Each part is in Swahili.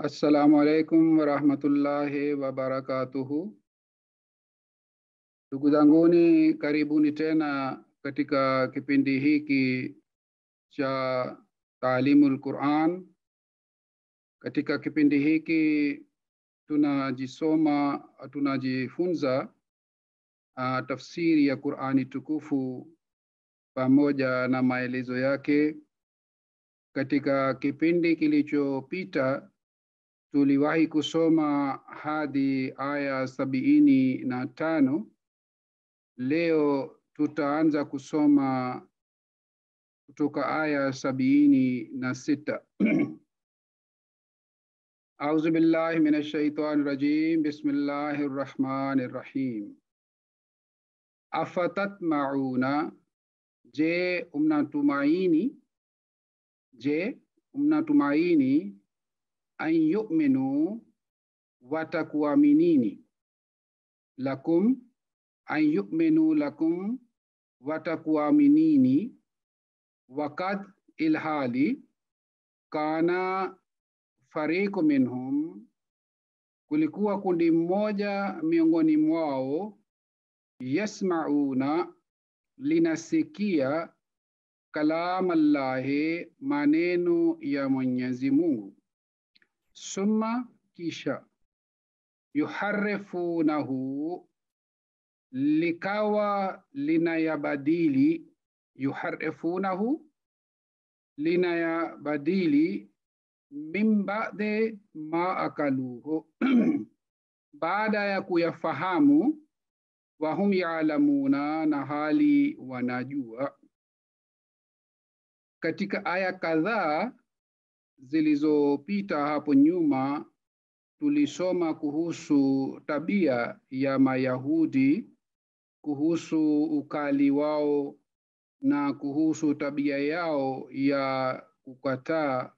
Assalamu alaikum warahmatullahi wabarakatuhu. Ndugu zanguni, karibuni tena katika kipindi hiki cha Taalimul Quran. Katika kipindi hiki tunajifunza tafsiri ya Qurani tukufu pamoja na maelezo yake. Katika kipindi kilichopita tuliwahi kusoma hadi aya 75. Leo tutaanza kusoma kutoka aya 76. A'udhu billahi minash shaitani rajim. Bismillahir rahmanir rahim. Afatatma'una, je mnatumaini an yu'minu, watakuaminini, lakum, an yu'minu lakum, watakuaminini, wakad ilhali, kana fariqu minhum, kulikuwa kundi mmoja miongoni mwao, yasma'una, linasikia, kalam Allahi, maneno ya Mwenyezi Mungu, summa, kisha, yuharrifunahu, likawa linayabadili, yuharrifunahu, linayabadili, min ba'di ma akaluhu, baada ya kuyafahamu, wahum ya'lamuna, na hali wanajua. Katika aya kadhaa zilizopita hapo nyuma tulisoma kuhusu tabia ya Mayahudi, kuhusu ukali wao na kuhusu tabia yao ya kuwakataa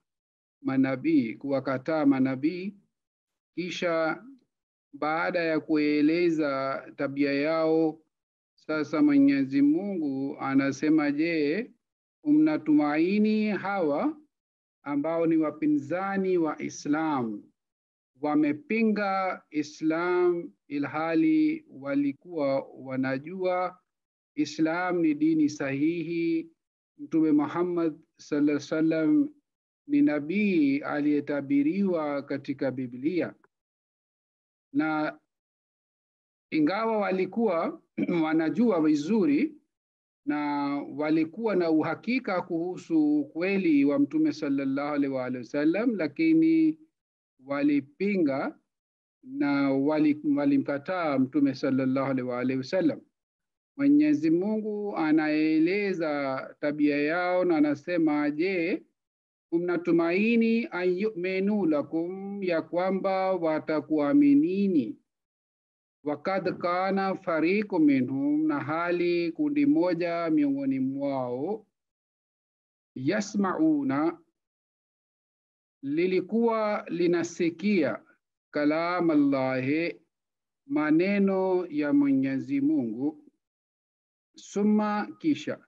manabii. Kisha baada ya kueleza tabia yao, sasa Mwenyezi Mungu anasema, je, mnatumaini hawa ambao ni wapinzani wa Islam, wamepinga Islam ilhali walikuwa wanajua Islam ni dini sahihi, Mtume Muhammad sallallahu alaihi wasallam ni nabii aliyetabiriwa katika Biblia, na ingawa walikuwa wanajua vizuri na walikuwa na uhakika kuhusu ukweli wa Mtume sallallahu alaihi wasallam, lakini walipinga na walimkataa Mtume sallallahu alaihi wasallam. Mwenyezi Mungu anaeleza tabia yao na anasema, je, mnatumaini an yu'minu lakum, ya kwamba watakuaminini, wakad kana fariqu minhum, na hali kundi moja miongoni mwao, yasma'una, lilikuwa linasikia, kalam Allahi, maneno ya Mwenyezi Mungu, summa, kisha,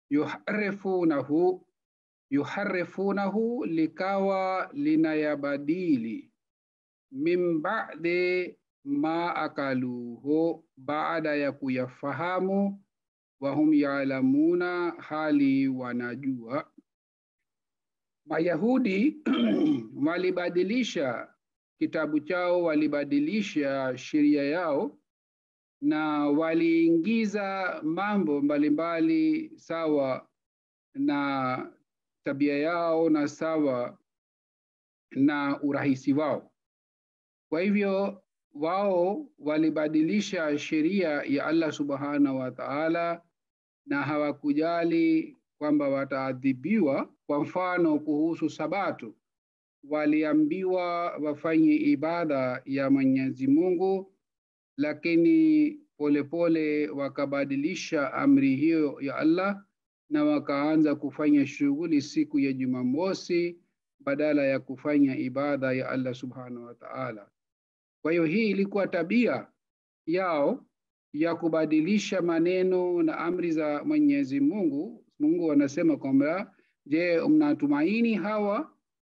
yuharrifunahu, likawa linayabadili, min ba'di ma akaluhu, baada ya kuyafahamu, wahum ya'lamuna, hali wanajua. Mayahudi walibadilisha kitabu chao, walibadilisha sheria yao, na waliingiza mambo mbalimbali sawa na tabia yao na sawa na urahisi wao. Kwa hivyo wao walibadilisha sheria ya Allah subhanahu wa ta'ala, na hawakujali kwamba wataadhibiwa. Kwa mfano kuhusu Sabato, waliambiwa wafanye ibada ya Mwenyezi Mungu, lakini polepole wakabadilisha amri hiyo ya Allah na wakaanza kufanya shughuli siku ya Jumamosi badala ya kufanya ibada ya Allah subhanahu wa ta'ala. Kwa hiyo hii ilikuwa tabia yao ya kubadilisha maneno na amri za Mwenyezi Mungu. Mungu anasema kwamba, je, mnatumaini hawa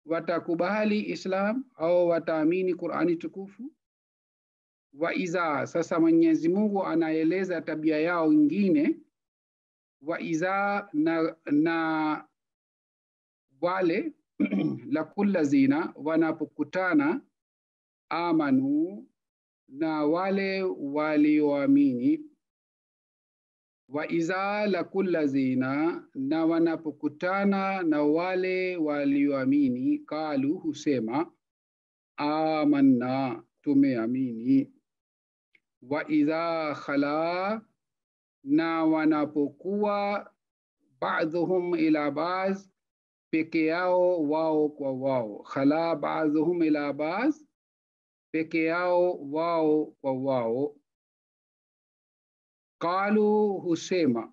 watakubali Islam au wataamini Qur'ani tukufu. Wa iza, sasa Mwenyezi Mungu anaeleza tabia yao nyingine. Wa iza, na wale la kullazina, wanapokutana, amanu, na wale walioamini. Wa iza la kullazina, na wanapokutana na wale walioamini, kalu, husema, amanna, tumeamini. Wa idha khala, na wanapokuwa, ba'dhuhum ila ba'd, peke yao wao kwa wao. Khala ba'dhuhum ila ba'd, peke yao wao kwa wao. Qalu, husema,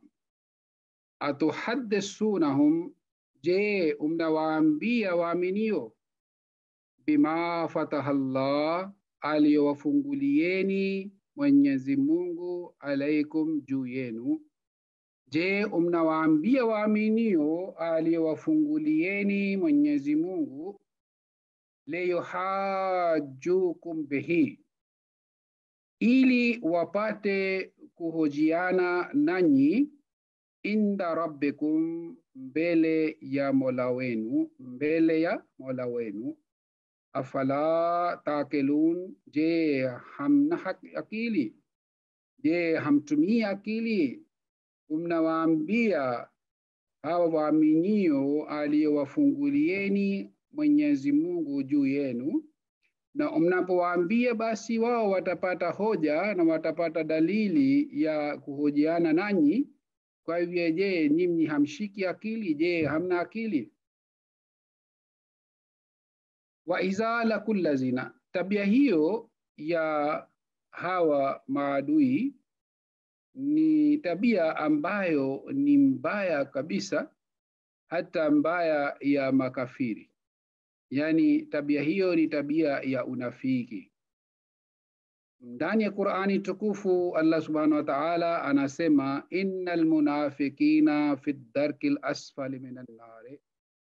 atuhaddithunahum, je, mnawaambia waaminio, bima fatahallah, aliyowafungulieni Mwenyezi Mungu alaikum, juu yenu. Je, mnawaambia waaminio aliyowafungulieni Mwenyezi Mungu, liyuhajjukum bihi, ili wapate kuhojiana nanyi, inda rabbikum, mbele ya Mola wenu, mbele ya Mola wenu. Afala taqilun, je, hamna akili? Je, hamtumii akili? Mnawaambia hawa waaminio aliyowafungulieni Mwenyezi Mungu juu yenu, na mnapowaambia basi wao watapata hoja na watapata dalili ya kuhojiana nanyi. Kwa hivyo, je, nyinyi hamshiki akili? Je, hamna akili? Wa iza la kullazina, tabia hiyo ya hawa maadui ni tabia ambayo ni mbaya kabisa, hata mbaya ya makafiri. Yani tabia hiyo ni tabia ya unafiki. Ndani ya Qur'ani tukufu Allah subhanahu wa ta'ala anasema, innal munafiqina fi ddarkil asfali minan nar,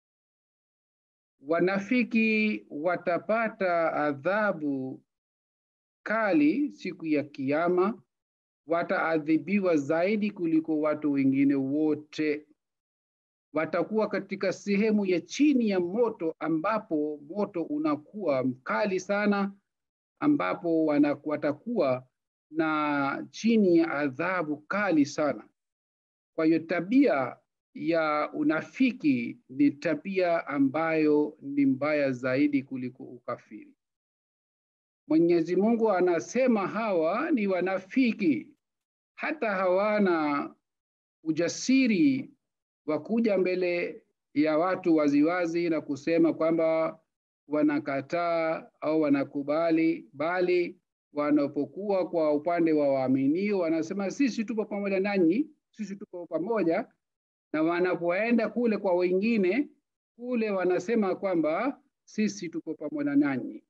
wanafiki watapata adhabu kali siku ya Kiyama, wataadhibiwa zaidi kuliko watu wengine wote. Watakuwa katika sehemu ya chini ya moto, ambapo moto unakuwa mkali sana, ambapo watakuwa na chini ya adhabu kali sana. Kwa hiyo tabia ya unafiki ni tabia ambayo ni mbaya zaidi kuliko ukafiri. Mwenyezi Mungu anasema hawa ni wanafiki, hata hawana ujasiri wa kuja mbele ya watu waziwazi na kusema kwamba wanakataa au wanakubali, bali wanapokuwa kwa upande wa waaminio wanasema sisi tupo pamoja nanyi, sisi tupo pamoja. Na wanapoenda kule kwa wengine kule wanasema kwamba sisi tupo pamoja nanyi.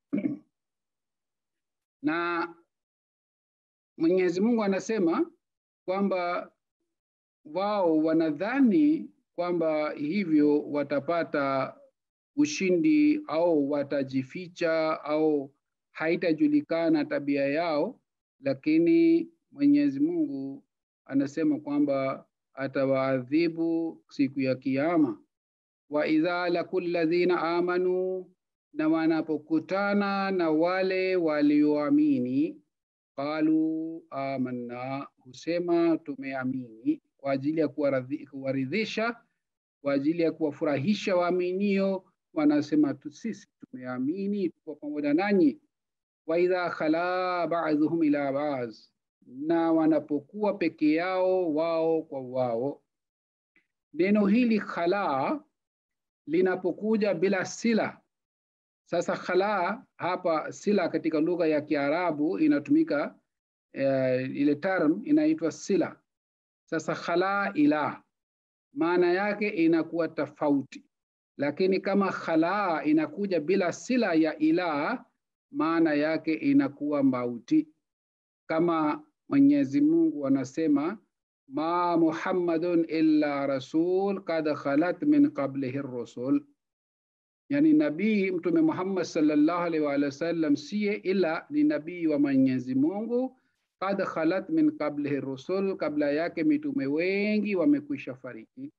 Na Mwenyezi Mungu anasema kwamba wao wanadhani kwamba hivyo watapata ushindi au watajificha au haitajulikana tabia yao, lakini Mwenyezi Mungu anasema kwamba atawaadhibu siku ya Kiyama. Wa idha laqul ladhina amanu, na wanapokutana na wale walioamini, qalu amanna, husema tumeamini, kwa ajili ya kuwaridhisha, kwa ajili ya kuwafurahisha waaminio, wanasema sisi tumeamini, tuko pamoja nanyi. Wa idha khala ba'dhuhum ila ba'd, na wanapokuwa peke yao wao kwa wao. Neno hili khala linapokuja bila sila. Sasa khala hapa, sila katika lugha ya Kiarabu inatumika, ile term inaitwa sila. Sasa khala ila, maana yake inakuwa tofauti, lakini kama khala inakuja bila sila ya ila, maana yake inakuwa mauti. Kama Mwenyezi Mungu anasema, ma Muhammadun illa rasul qad khalat min qablihi ar-rusul, Yani nabii Mtume Muhammad sallallahu alaihi wa sallam siye ila ni nabii wa Mwenyezi Mungu. Qad khalat min qablihi rusul, kabla yake mitume wengi wamekwisha fariki.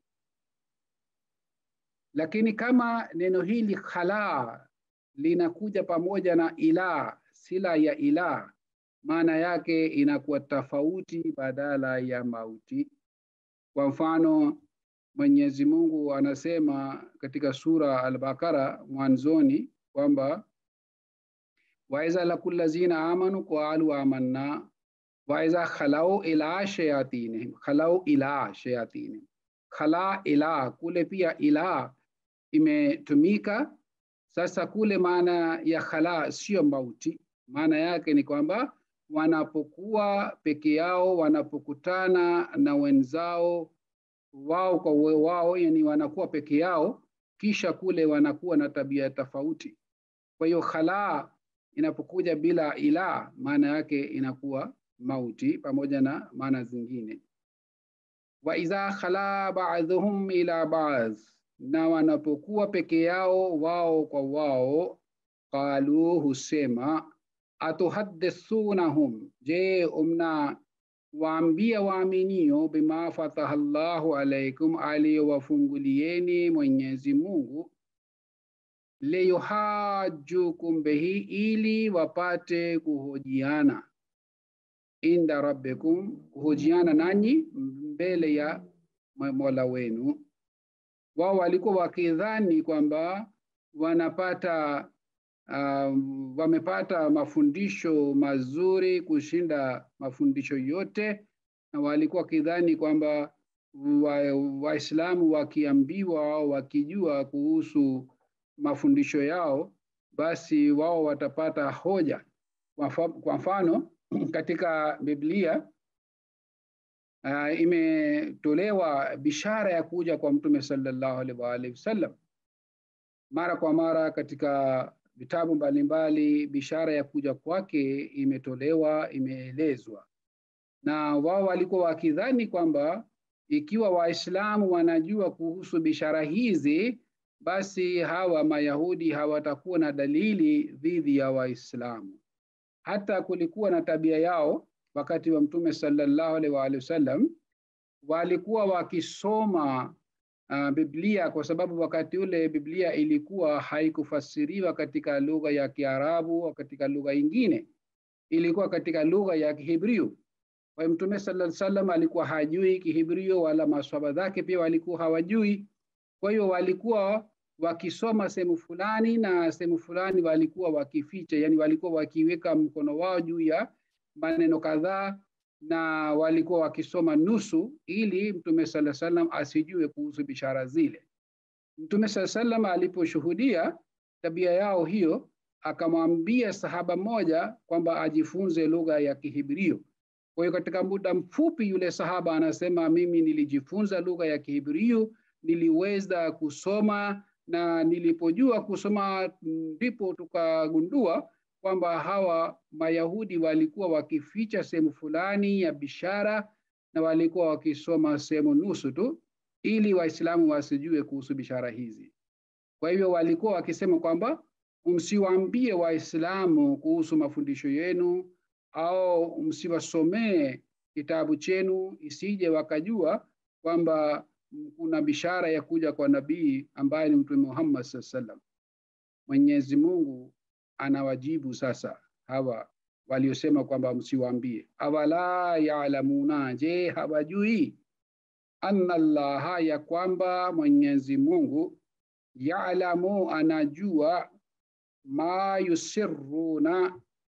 Lakini kama neno hili khala linakuja pamoja na ila, sila ya ila, maana yake inakuwa tofauti badala ya mauti. Kwa mfano Mwenyezi Mungu anasema katika sura Al-Baqara mwanzoni kwamba wa iza laqul lazina amanu qalu amanna wa iza khalau ila shayatinihim, khalau ila shayatinihim, khala ila, kule pia ila imetumika. Sasa kule maana ya khala sio mauti, maana yake ni kwamba wanapokuwa peke yao, wanapokutana na wenzao wao kwa wao, yani wanakuwa peke yao, kisha kule wanakuwa na tabia tofauti. Kwa hiyo khala inapokuja bila ila, maana yake inakuwa mauti pamoja na maana zingine. Wa idha khala ba'dhum ila ba'd, na wanapokuwa peke yao wao kwa wao, qalu, husema, atuhaddithunahum, je umna waambia waaminio, bima fataha Allahu alaikum, aliyowafungulieni Mwenyezi Mungu, liyuhajjukum bihi, ili wapate kuhojiana, inda rabbikum, kuhojiana nanyi mbele ya Mola wenu. Wao walikuwa wakidhani kwamba wamepata mafundisho mazuri kushinda mafundisho yote, na walikuwa wakidhani kwamba Waislamu wakiambiwa au wakijua kuhusu mafundisho yao, basi wao watapata hoja. Kwa mfano katika Biblia imetolewa bishara ya kuja kwa Mtume sallallahu alaihi wasallam mara kwa mara katika vitabu mbalimbali. Bishara ya kuja kwake imetolewa, imeelezwa, na wao walikuwa wakidhani kwamba ikiwa Waislamu wanajua kuhusu bishara hizi, basi hawa Mayahudi hawatakuwa na dalili dhidi ya Waislamu. Hata kulikuwa na tabia yao wakati wa Mtume sallallahu alaihi wasallam, walikuwa wakisoma Biblia, kwa sababu wakati ule Biblia ilikuwa haikufasiriwa katika lugha ya Kiarabu au katika lugha nyingine, ilikuwa katika lugha ya Kihibrio. Kwa Mtume sallallahu alaihi wasallam alikuwa hajui Kihibrio, wala maswahaba zake pia walikuwa hawajui. Kwa hiyo walikuwa wakisoma sehemu fulani na sehemu fulani walikuwa wakificha, yani walikuwa wakiweka mkono wao juu ya maneno kadhaa, na walikuwa wakisoma nusu ili Mtume sallallahu alaihi wasallam asijue kuhusu bishara zile. Mtume sallallahu alaihi wasallam aliposhuhudia tabia yao hiyo, akamwambia sahaba moja kwamba ajifunze lugha ya Kihibrio. Kwa hiyo katika muda mfupi yule sahaba anasema, mimi nilijifunza lugha ya Kihibrio, niliweza kusoma, na nilipojua kusoma ndipo tukagundua kwamba hawa Mayahudi walikuwa wakificha sehemu fulani ya bishara, na walikuwa wakisoma sehemu nusu tu ili Waislamu wasijue kuhusu bishara hizi. Kwa hivyo walikuwa wakisema kwamba msiwaambie Waislamu kuhusu mafundisho yenu, au msiwasomee kitabu chenu, isije wakajua kwamba kuna bishara ya kuja kwa nabii ambaye ni Mtume Muhammad sallallahu alaihi wasallam. Mwenyezi Mungu anawajibu sasa hawa waliosema kwamba msiwaambie, awala ya'lamuna, je hawajui, anna Allaha, ya kwamba Mwenyezi Mungu, ya'lamu, anajua, ma yusirruna,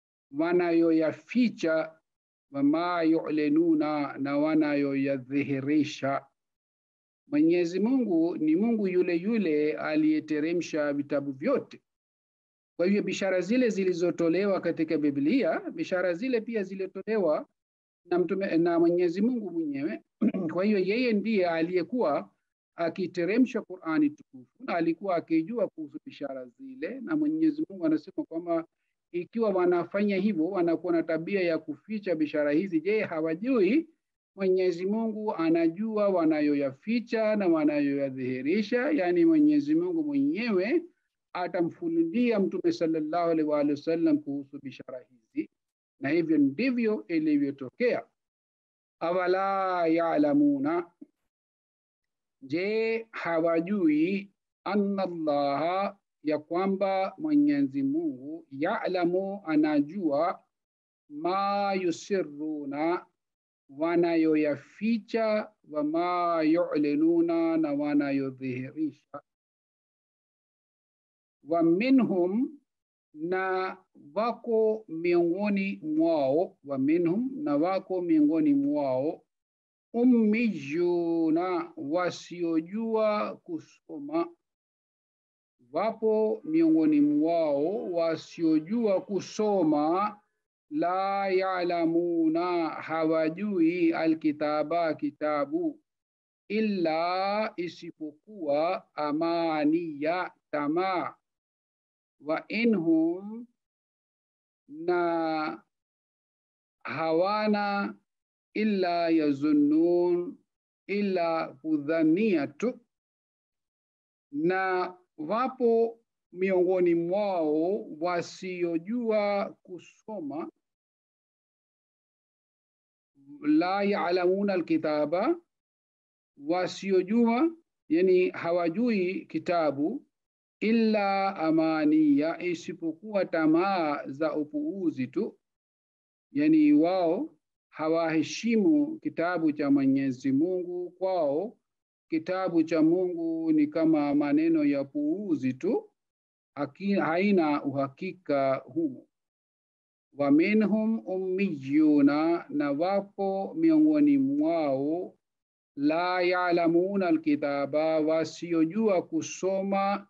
wanayoyaficha, wa ma yu'linuna, na wanayoyadhihirisha. Mwenyezi Mungu ni Mungu yule yule aliyeteremsha vitabu vyote. Kwa hivyo bishara zile zilizotolewa katika Biblia, bishara zile pia zilitolewa na Mwenyezi Mungu mwenyewe. Kwa hiyo yeye ndiye aliyekuwa akiteremsha Qur'ani tukufu, na alikuwa akijua kuhusu bishara zile, na Mwenyezi Mungu anasema kwamba ikiwa wanafanya hivyo, wanakuwa na tabia ya kuficha bishara hizi, je hawajui Mwenyezi Mungu anajua wanayoyaficha na wanayoyadhihirisha? Yani Mwenyezi Mungu mwenyewe atamfunulia Mtume sallallahu alaihi wasallam kuhusu bishara hizi, na hivyo ndivyo ilivyotokea. Awala ya'lamuna, je hawajui, anna Allaha, ya kwamba Mwenyezi Mungu, ya'lamu, anajua, ma yusirruna, wanayoyaficha, wa ma yu'linuna, na wanayodhihirisha. Wa minhum, na wako miongoni mwao, wa minhum, na wako miongoni mwao, ummiyuna, wasiojua kusoma. Wapo miongoni mwao wasiojua kusoma. La ya'lamuna, hawajui, alkitaba, kitabu, illa, isipokuwa, amaniya, tamaa. Wa inhum, na hawana, illa yazunnun, illa kudhania tu. Na wapo miongoni mwao wasiojua kusoma. La ya'lamuna alkitaba, wasiojua, yani hawajui kitabu, illa amaniya, isipokuwa tamaa za upuuzi tu. Yani wao hawaheshimu kitabu cha Mwenyezi Mungu. Kwao kitabu cha Mungu ni kama maneno ya puuzi tu, haina uhakika humo. Wa minhum ummiyuna, na wapo miongoni mwao, la ya'lamuna alkitaba, wasiojua kusoma,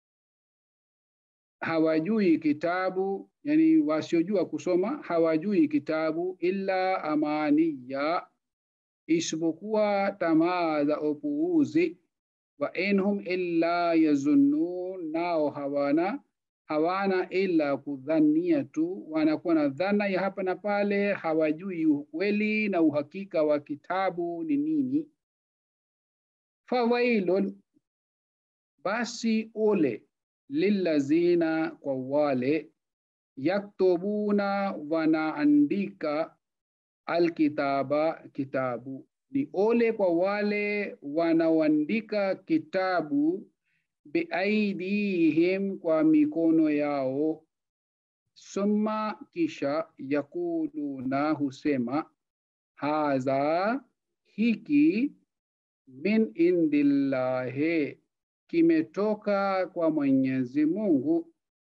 hawajui kitabu, yani wasiojua kusoma hawajui kitabu, illa amaniya, isipokuwa tamaa za upuuzi. Wa inhum illa yazunnun, nao hawana illa kudhania tu, wanakuwa na dhana ya hapa na pale, hawajui ukweli na uhakika wa kitabu ni nini. Fawailun, basi ole, lillazina, kwa wale, yaktubuna, wanaandika, alkitaba, kitabu. Ni ole kwa wale wanaoandika kitabu, biaidihim, kwa mikono yao. Summa, kisha, yakuluna, husema, hadha, hiki, min indillahi, kimetoka kwa Mwenyezi Mungu.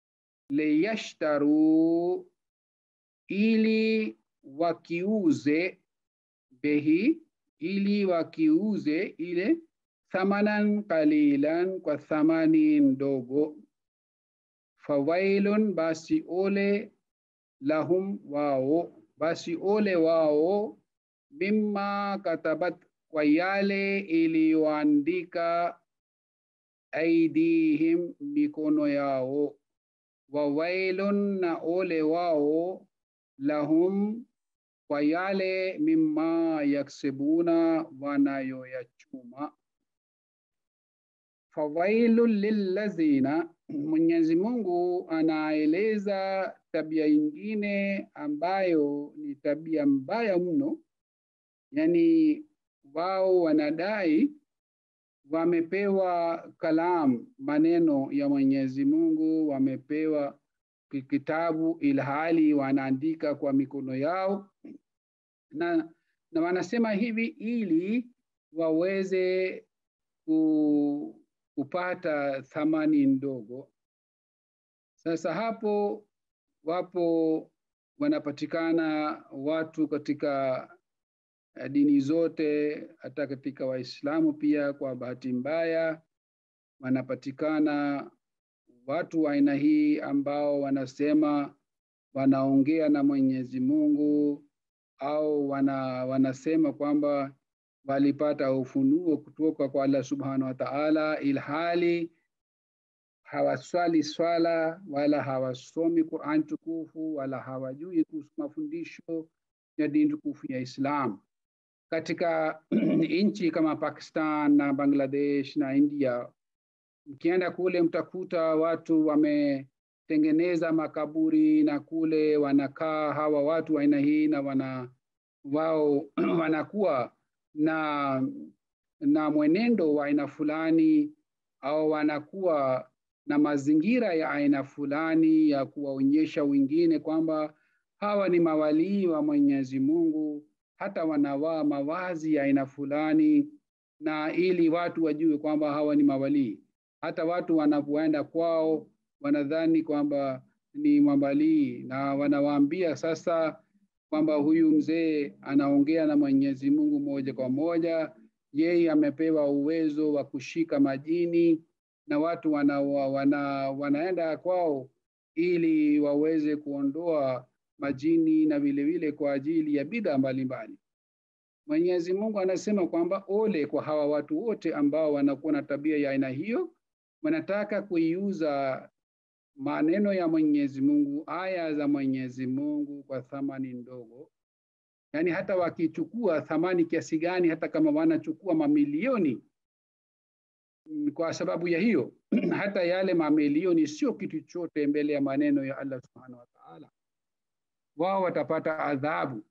Liyashtaru, ili wakiuze, behi, ili wakiuze ile, thamanan qalilan, kwa thamani ndogo. Fawailun, basi ole, lahum, wao, basi ole wao, mimma katabat, kwa yale iliyoandika, aidihim, mikono yao. Wawailun, na ole wao, lahum, kwa yale, mimma yaksibuna, wanayoyachuma. Fawailun lillazina, Mwenyezi Mungu anaeleza tabia nyingine ambayo ni tabia mbaya mno. Yani wao wanadai wamepewa kalam, maneno ya Mwenyezi Mungu, wamepewa kitabu, ilhali wanaandika kwa mikono yao, na wanasema hivi ili waweze kupata thamani ndogo. Sasa hapo wapo wanapatikana watu katika dini zote, hata katika Waislamu pia. Kwa bahati mbaya wanapatikana watu wa aina hii ambao wanasema wanaongea na Mwenyezi Mungu, au wanasema kwamba walipata ufunuo kutoka kwa Allah Subhanahu wa Ta'ala, ilhali hawaswali swala, wala hawasomi Qur'an tukufu, wala hawajui kuhusu mafundisho ya dini tukufu ya Islam. Katika nchi kama Pakistan na Bangladesh na India, Mkienda kule mtakuta watu wametengeneza makaburi na kule wanakaa hawa watu aina hii, na wao wanakuwa na mwenendo wa aina fulani, au wanakuwa na mazingira ya aina fulani ya kuwaonyesha wengine kwamba hawa ni mawalii wa Mwenyezi Mungu. Hata wanavaa mavazi ya aina fulani, na ili watu wajue kwamba hawa ni mawalii. Hata watu wanapoenda kwao wanadhani kwamba ni mawalii, na wanawaambia sasa kwamba huyu mzee anaongea na Mwenyezi Mungu moja kwa moja, yeye amepewa uwezo wa kushika majini, na watu wanaenda kwao ili waweze kuondoa majini na vile vile kwa ajili ya bid'a mbalimbali. Mwenyezi Mungu anasema kwamba ole kwa hawa watu wote ambao wanakuwa na tabia ya aina hiyo, wanataka kuiuza maneno ya Mwenyezi Mungu, aya za Mwenyezi Mungu kwa thamani ndogo. Yani hata wakichukua thamani kiasi gani, hata kama wanachukua mamilioni, kwa sababu ya hiyo hata yale mamilioni sio kitu chote mbele ya maneno ya Allah Subhanahu wa Ta'ala. Wao watapata adhabu.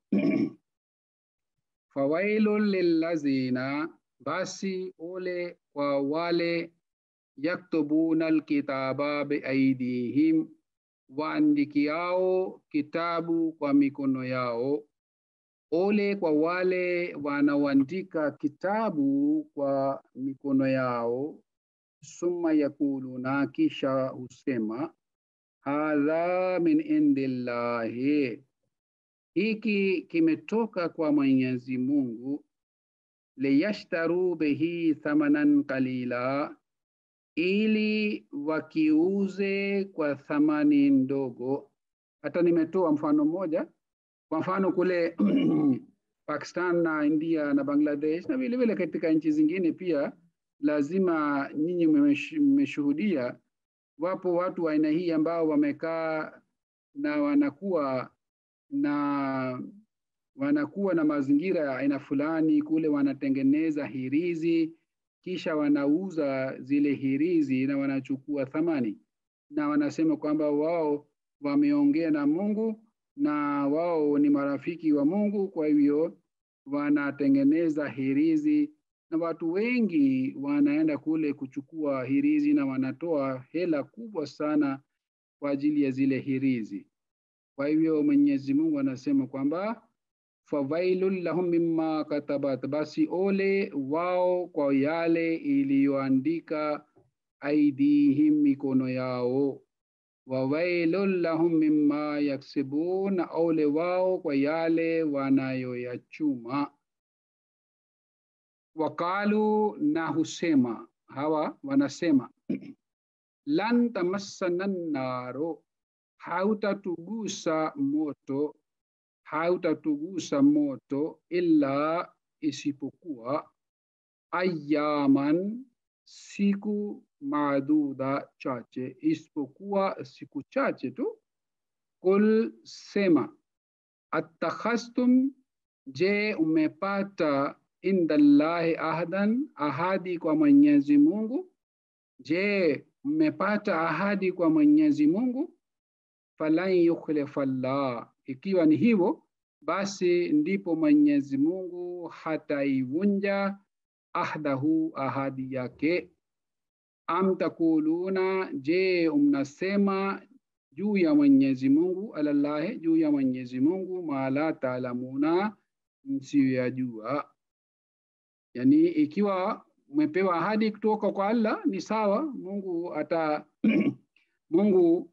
Fawailul lillazina, basi ole kwa wale yaktubuna alkitaba biaidihim, waandikiao kitabu kwa mikono yao. Ole kwa wale wanaoandika kitabu kwa mikono yao. Summa yakuluna, kisha husema, hadha min indillahi, hiki kimetoka kwa Mwenyezi Mungu. Liyashtaru bihi thamanan qalila, ili wakiuze kwa thamani ndogo. Hata nimetoa mfano mmoja. Kwa mfano kule Pakistan na India na Bangladesh na vile vile katika nchi zingine pia, lazima nyinyi mmeshuhudia, wapo watu wa aina hii ambao wamekaa na wanakuwa na mazingira ya aina fulani. Kule wanatengeneza hirizi, kisha wanauza zile hirizi na wanachukua thamani, na wanasema kwamba wao wameongea na Mungu na wao ni marafiki wa Mungu. Kwa hivyo wanatengeneza hirizi, na watu wengi wanaenda kule kuchukua hirizi na wanatoa hela kubwa sana kwa ajili ya zile hirizi. Kwa hivyo Mwenyezi Mungu anasema kwamba fawailul lahum mimma katabat, basi ole wao kwa yale iliyoandika aidihim, mikono yao. Wawailul lahum mimma yaksibun, ole wao kwa yale wanayoyachuma. Wakalu, na husema hawa wanasema, lan tamassana naro, hautatugusa moto illa, isipokuwa ayyaman, siku maaduda, chache, isipokuwa siku chache tu. Kul, sema, attakhastum, je umepata indallahi ahdan, ahadi kwa Mwenyezi Mungu? Je mmepata ahadi kwa Mwenyezi Mungu? Falan yukhlifa Allah, ikiwa ni hivyo basi ndipo Mwenyezi Mungu hataivunja ahdahu, ahadi yake. Am takuluna, je mnasema juu ya Mwenyezi Mungu, alallahi, juu ya Mwenyezi Mungu, ma la taalamuna, msiyajua. Yani ikiwa umepewa ahadi kutoka kwa Allah ni sawa, Mungu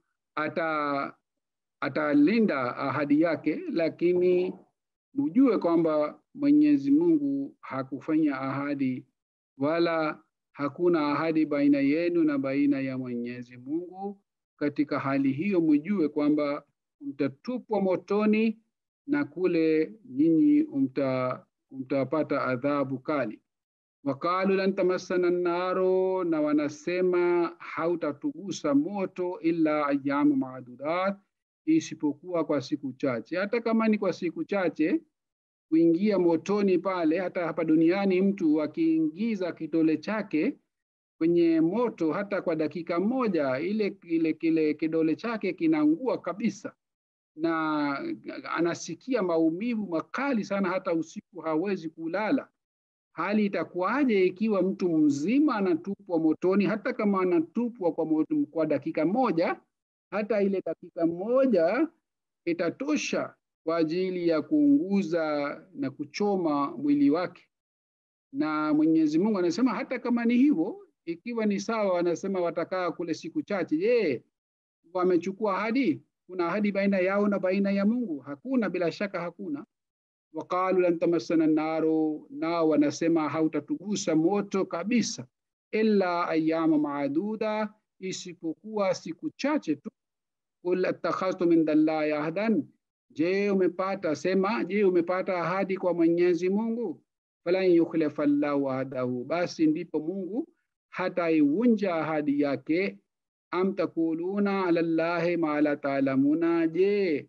atalinda ahadi yake, lakini mjue kwamba Mwenyezi Mungu hakufanya ahadi, wala hakuna ahadi baina yenu na baina ya Mwenyezi Mungu. Katika hali hiyo mjue kwamba mtatupwa motoni, na kule nyinyi mtapata adhabu kali. Wakalu lan tamassana naro, na wanasema hautatugusa moto illa ayyamu maadudat, isipokuwa kwa siku chache. Hata kama ni kwa siku chache kuingia motoni pale, hata hapa duniani mtu akiingiza kidole chake kwenye moto hata kwa dakika moja, kile kidole chake kinaungua kabisa, na anasikia maumivu makali sana, hata usiku hawezi kulala. Hali itakuwaje ikiwa mtu mzima anatupwa motoni? Hata kama anatupwa kwa moto kwa dakika moja, hata ile dakika moja itatosha kwa ajili ya kuunguza na kuchoma mwili wake. Na Mwenyezi Mungu anasema hata kama ni hivyo, ikiwa ni sawa, anasema watakaa kule siku chache. Je, wamechukua ahadi? Kuna ahadi baina yao na baina ya Mungu? Hakuna, bila shaka hakuna. Waqalu lan tamassana an-naru, nao wanasema hautatugusa moto kabisa, illa ayyama maaduda, isipokuwa siku chache tu. Qul attakhadhtum min Allahi ahdan, je umepata ahadi kwa Mwenyezi Mungu? Falan yukhlifa Allahu ahdahu, basi ndipo Mungu hataivunja ahadi yake. Am takuluna ala Allahi ma la ta'lamuna, je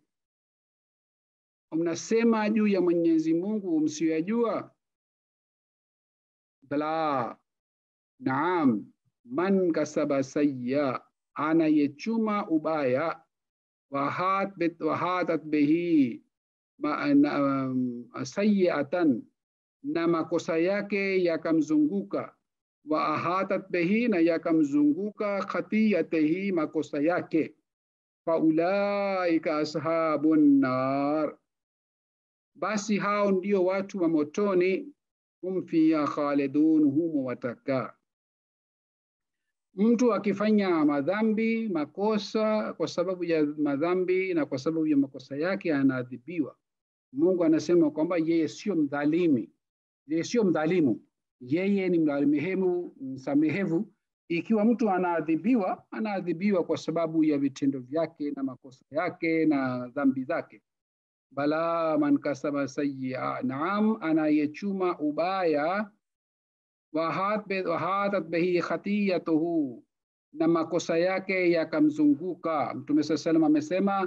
mnasema juu ya Mwenyezi Mungu msiyajua? Bala, naam, man kasaba sayya, anayechuma ubaya, wahatat bihi sayyi'atan, na makosa yake yakamzunguka, wa ahatat bihi, na yakamzunguka khatiyatihi, makosa yake, faulaika ashabun nar, basi hao ndio watu wa motoni, hum fiha khalidun, humo watakaa. Mtu akifanya madhambi, makosa, kwa sababu ya madhambi na kwa sababu ya makosa yake anaadhibiwa. Mungu anasema kwamba yeye sio mdhalimu, yeye ni msamehevu. Ikiwa mtu anaadhibiwa kwa sababu ya vitendo vyake na makosa yake na dhambi zake. Bala man kasaba sayyi'a, naam, anayechuma ubaya, wahatat bihi khatiyatuhu, na makosa yake yakamzunguka. Mtume sallallahu amesema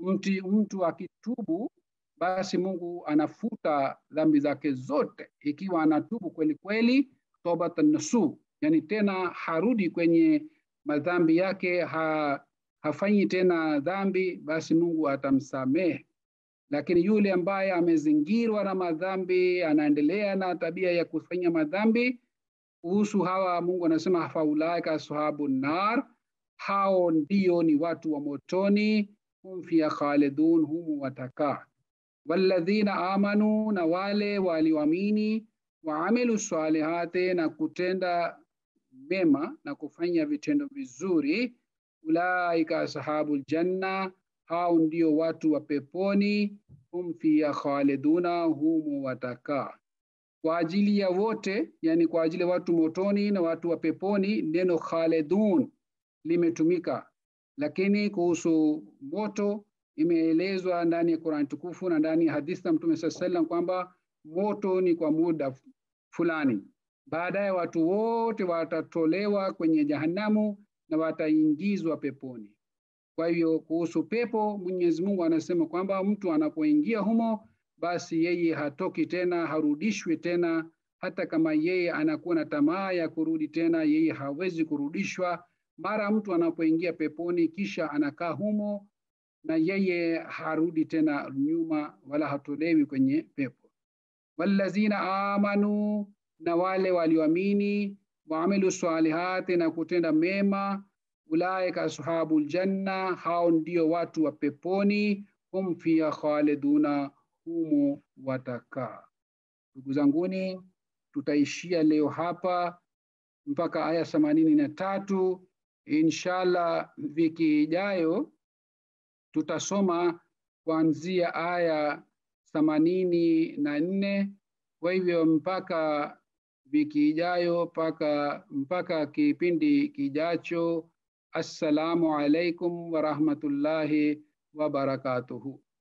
mtu akitubu, basi Mungu anafuta dhambi zake zote, ikiwa anatubu kweli kweli, tawbatan nasuh, yani tena harudi kwenye madhambi yake, hafanyi tena dhambi, basi Mungu atamsamehe. Lakini yule ambaye amezingirwa na madhambi, anaendelea na tabia ya kufanya madhambi, kuhusu hawa Mungu anasema faulaika ashabun nar, hao ndio ni watu wa motoni, hum fiha khalidun, humu watakaa. Walladhina amanu, na wale walioamini, wa amilu salihati, na kutenda mema na kufanya vitendo vizuri, ulaika ashabul janna, hao ndio watu wa peponi, hum fiha khaliduna, humu watakaa. Kwa ajili ya wote, yani kwa ajili ya watu motoni na watu wa peponi, neno khalidun limetumika, lakini kuhusu moto imeelezwa ndani ya Qur'an tukufu na ndani ya hadithi ya Mtume sallallahu alaihi wasallam kwamba moto ni kwa muda fulani, baadaye watu wote watatolewa kwenye jahanamu na wataingizwa peponi. Kwa hiyo kuhusu pepo, Mwenyezi Mungu anasema kwamba mtu anapoingia humo, basi yeye hatoki tena, harudishwi tena. Hata kama yeye anakuwa na tamaa ya kurudi tena, yeye hawezi kurudishwa. Mara mtu anapoingia peponi kisha anakaa humo, na yeye harudi tena nyuma wala hatolewi kwenye pepo. Wallazina amanu, na wale walioamini, waamilu salihati, na kutenda mema, ulaika ashabul janna, hao ndio watu wa peponi, hum fiha khaliduna, humo watakaa. Ndugu zanguni, tutaishia leo hapa mpaka aya 83. Inshallah wiki ijayo tutasoma kuanzia aya 84. Kwa hivyo mpaka wiki ijayo, mpaka kipindi kijacho, assalamu alaikum wa rahmatullahi wa barakatuhu.